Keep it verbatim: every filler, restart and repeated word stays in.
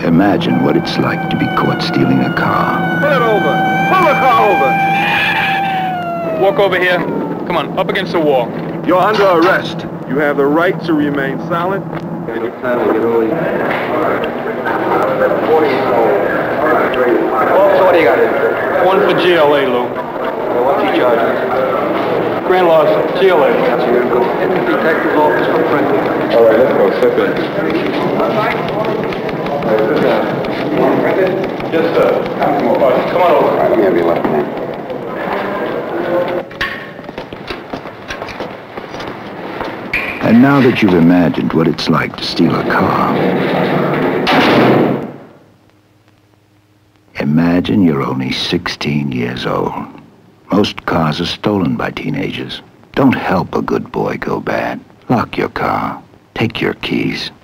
Imagine what it's like to be caught stealing a car. Pull it over. Pull the car over. Walk over here. Come on, up against the wall. You're under arrest. You have the right to remain silent. So what do you got? One for G L A, Lou. What's he charging? Grand loss, G L A. That's your go in the detective's office for printing. All right, let's go. Step in. Yes, sir. Come on, come on over. Let me have your left hand. And now that you've imagined what it's like to steal a car, imagine you're only sixteen years old. Most cars are stolen by teenagers. Don't help a good boy go bad. Lock your car. Take your keys.